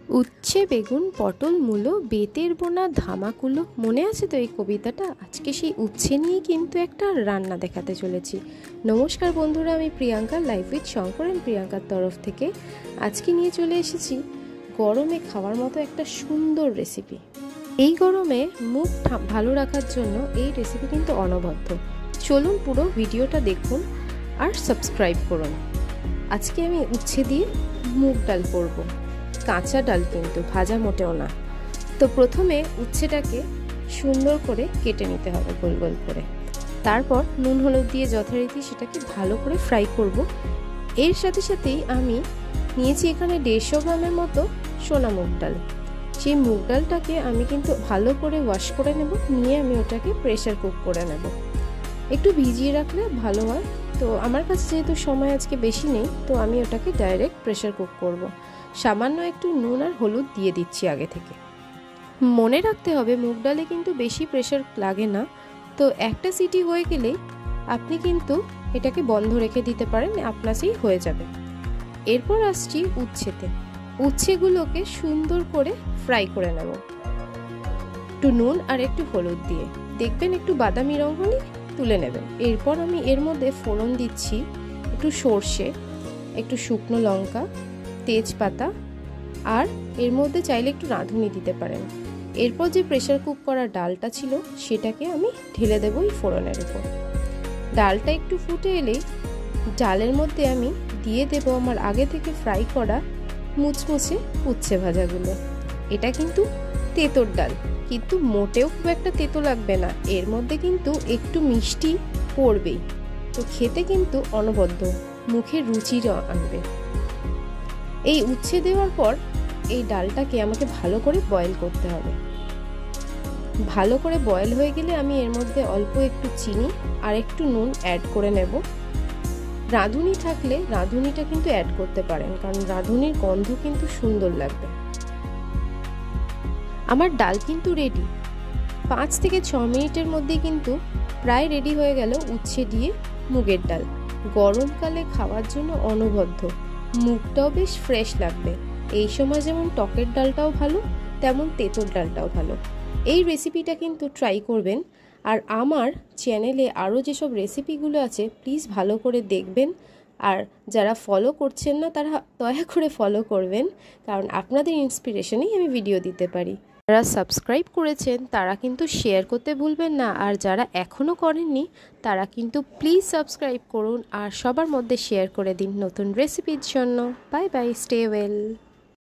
উচ্ছে বেগুন পটল মূলো বেতের বোনা ধামাকুলো, মনে আছে তো এই কবিতাটা? আজকে সেই উচ্ছে নিয়ে কিন্তু একটা রান্না দেখাতে চলেছি। নমস্কার বন্ধুরা, আমি Priyanka, live with Shankar and প্রিয়াঙ্কার তরফ থেকে আজকে নিয়ে চলে এসেছি গরমে খাওয়ার মতো একটা সুন্দর রেসিপি। এই গরমে মুখ ভালো রাখার জন্য এই রেসিপি কিন্তু অনবদ্য। চলুন পুরো ভিডিওটা দেখুন আর সাবস্ক্রাইব করুন। আজকে আমি উচ্ছে দিয়ে মুগ ডাল করব, কাঁচা ডাল কিন্তু, ভাজা মোটেও না। তো প্রথমে উচ্ছেটাকে সুন্দর করে কেটে নিতে হবে গোল গোল করে, তারপর নুন হলুদ দিয়ে যথারীতি সেটাকে ভালো করে ফ্রাই করব। এর সাথে সাথেই আমি নিয়েছি এখানে 150 গ্রামের মতো সোনা মুগ ডাল। সেই মুগ ডালটাকে আমি কিন্তু ভালো করে ওয়াশ করে নেব, নিয়ে আমি ওটাকে প্রেসার কুক করে নেব। একটু ভিজিয়ে রাখলে ভালো হয়, তো আমার কাছে যেহেতু সময় আজকে বেশি নেই, তো আমি ওটাকে ডাইরেক্ট প্রেসার কুক করব। সামান্য একটু নুন আর হলুদ দিয়ে দিচ্ছি আগে থেকে। মনে রাখতে হবে মুগ ডালে কিন্তু বেশি প্রেসার লাগে না, তো একটা সিটি হয়ে গেলেই আপনি কিন্তু এটাকে বন্ধ রেখে দিতে পারেন, আপনারই হয়ে যাবে। এরপর আসছি উচ্ছেতে। উচ্ছেগুলোকে সুন্দর করে ফ্রাই করে নেব একটু নুন আর একটু হলুদ দিয়ে, দেখবেন একটু বাদামি রং হলে তুলে নেবেন। এরপর আমি এর মধ্যে ফোড়ন দিচ্ছি একটু সর্ষে, একটু শুকনো লঙ্কা, তেজপাতা, আর এর মধ্যে চাইলে একটু রাঁধুনি দিতে পারেন। এরপর যে প্রেসার কুক করা ডালটা ছিল সেটাকে আমি ঢেলে দেবো এই ফোড়নের উপর। ডালটা একটু ফুটে এলেই ডালের মধ্যে আমি দিয়ে দেবো আমার আগে থেকে ফ্রাই করা মুচমুচে উচ্ছে ভাজাগুলো। এটা কিন্তু তেঁতোর ডাল, কিন্তু মোটেও খুব একটা তেঁতো লাগবে না, এর মধ্যে কিন্তু একটু মিষ্টি পড়বেই, তো খেতে কিন্তু অনবদ্য, মুখে রুচি আনবে। এই উচ্ছে দেওয়ার পর এই ডালটাকে আমাকে ভালো করে বয়েল করতে হবে। ভালো করে বয়েল হয়ে গেলে আমি এর মধ্যে অল্প একটু চিনি আর একটু নুন অ্যাড করে নেব। রাঁধুনি থাকলে রাঁধুনিটা কিন্তু অ্যাড করতে পারেন, কারণ রাঁধুনির গন্ধ কিন্তু সুন্দর লাগবে। আমার ডাল কিন্তু রেডি। 5 থেকে 6 মিনিটের মধ্যে কিন্তু প্রায় রেডি হয়ে গেল উচ্ছে দিয়ে মুগের ডাল। গরমকালে খাওয়ার জন্য অনবদ্য, মুগটাও বেশ ফ্রেশ লাগবে। এই সময় যেমন টকের ডালটাও ভালো, তেমন তেঁতোর ডালটাও ভালো। এই রেসিপিটা কিন্তু ট্রাই করবেন। আর আমার চ্যানেলে আরও যেসব রেসিপিগুলো আছে প্লিজ ভালো করে দেখবেন, আর যারা ফলো করছেন না তারা দয়া করে ফলো করবেন, কারণ আপনাদের ইন্সপিরেশনেই আমি ভিডিও দিতে পারি। যারা সাবস্ক্রাইব করেছেন তারা কিন্তু শেয়ার করতে ভুলবেন না, আর যারা এখনও করেননি তারা কিন্তু প্লিজ সাবস্ক্রাইব করুন আর সবার মধ্যে শেয়ার করে দিন নতুন রেসিপির জন্য। Bye bye, stay well.